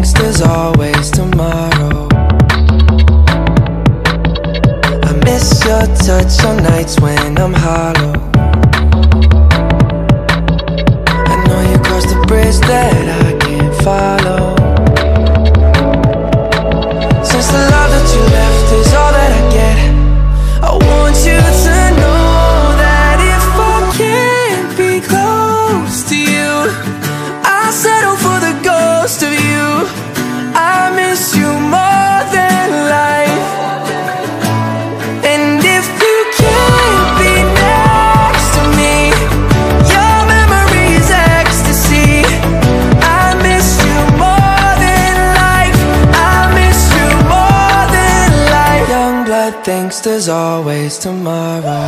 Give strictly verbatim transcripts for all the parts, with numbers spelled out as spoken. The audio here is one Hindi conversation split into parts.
thinks there's always tomorrow. I miss your touch on nights when I'm hollow. I know you crossed the bridge that I can't follow. Since the love that you left is all that I get, I want you to know that if I can't be close to you, I'll settle for the ghost of you. I miss you more than life. And if you can't be next to me, your memory's ecstasy. I miss you more than life. I miss you more than life. Young blood thinks there's always tomorrow.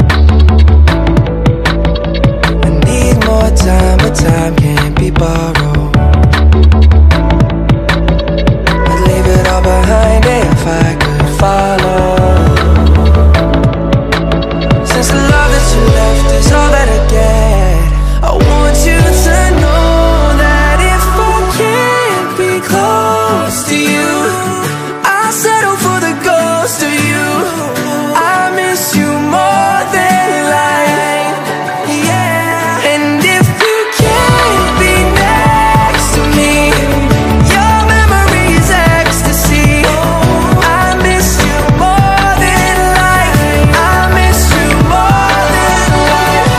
I need more time, but time can't be borrowed. I'd leave it all behind if I could follow. Since the love that you left is all that I get, I want you to know that if I can't be close to you, I'll settle for the ghost of you. I miss you more than life, yeah. And if you can't be next to me, your memory's ecstasy. I miss you more than life. I miss you more than life.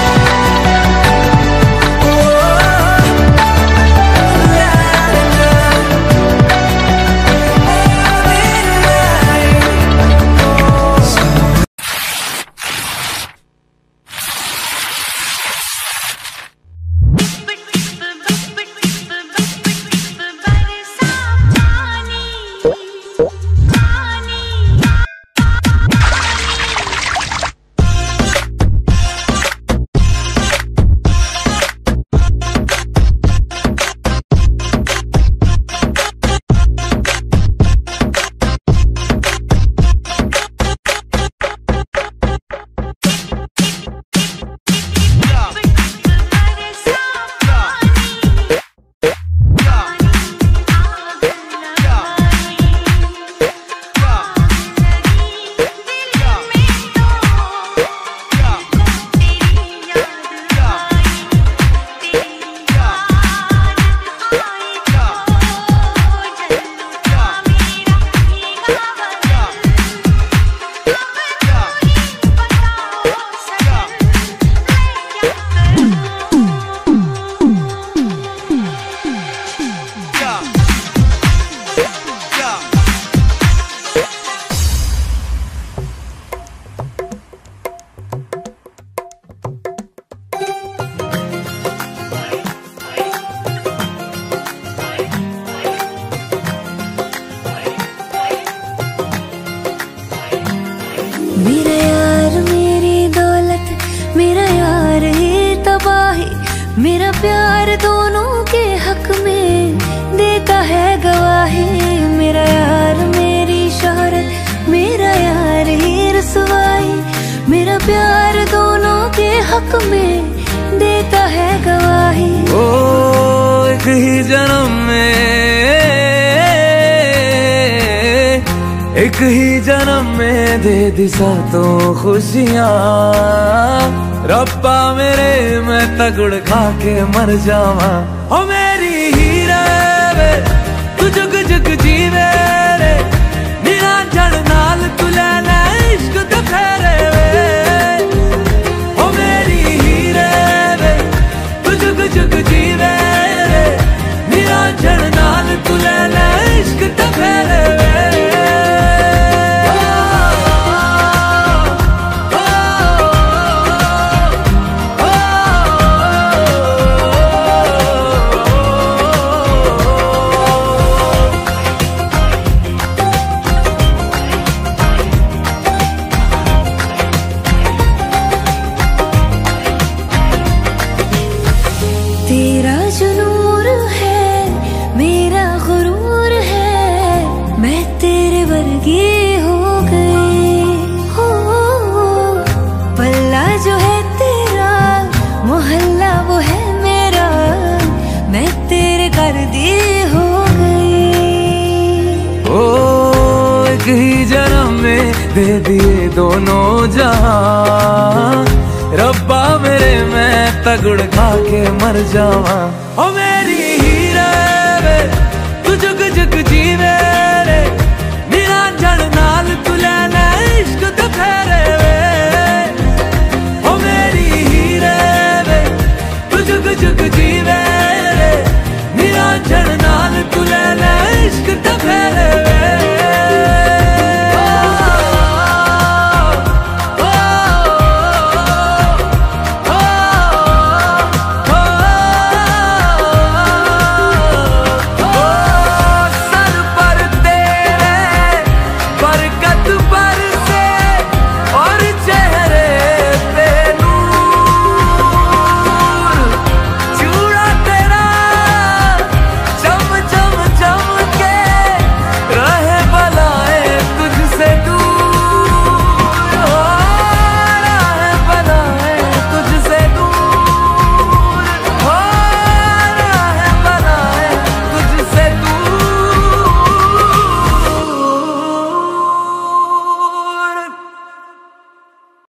मेरा यार मेरी दौलत, मेरा यार ही तबाही, मेरा प्यार दोनों के हक में देता है गवाही। मेरा यार मेरी शोहरत, मेरा यार ही रसवाई, मेरा प्यार दोनों के हक में देता है गवाही। ओ एक ही जन्म में, एक ही जन्म में दे दी सातों खुशियाँ। रब्बा मेरे मैं तगड़ खा के मर जावा। ओ मेरी हीरे वे तू जुग जुग जीवे रे, नीला जड़ नाल तू लेना इश्क दे फेरे वे। ओ मेरी हीरे वे तू जुग जुग जीवे रे, नीला जड़ नाल तू लेना इश्क दे फेरे वे। तेरा जो नूर है मेरा गुरूर दे दिए दोनों जहां। रब्बा मेरे मैं तगड़ खा के मर जावा।